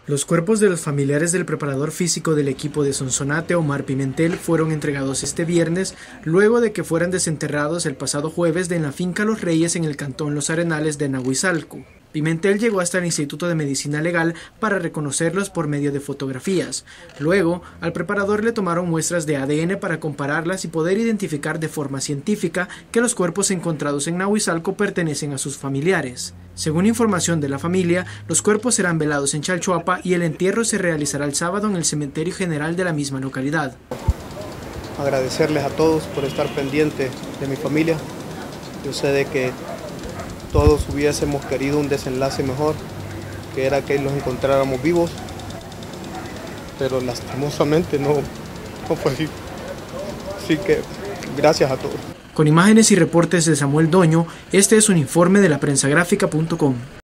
Los cuerpos de los familiares del preparador físico del equipo de Sonsonate, Omar Pimentel, fueron entregados este viernes luego de que fueran desenterrados el pasado jueves en la finca Los Reyes en el cantón Los Arenales de Nahuizalco. Pimentel llegó hasta el Instituto de Medicina Legal para reconocerlos por medio de fotografías. Luego, al preparador le tomaron muestras de ADN para compararlas y poder identificar de forma científica que los cuerpos encontrados en Nahuizalco pertenecen a sus familiares. Según información de la familia, los cuerpos serán velados en Chalchuapa y el entierro se realizará el sábado en el cementerio general de la misma localidad. Agradecerles a todos por estar pendientes de mi familia. Yo sé de que todos hubiésemos querido un desenlace mejor, que era que los encontráramos vivos, pero lastimosamente no fue así. Así que gracias a todos. Con imágenes y reportes de Samuel Doño, este es un informe de laprensagráfica.com.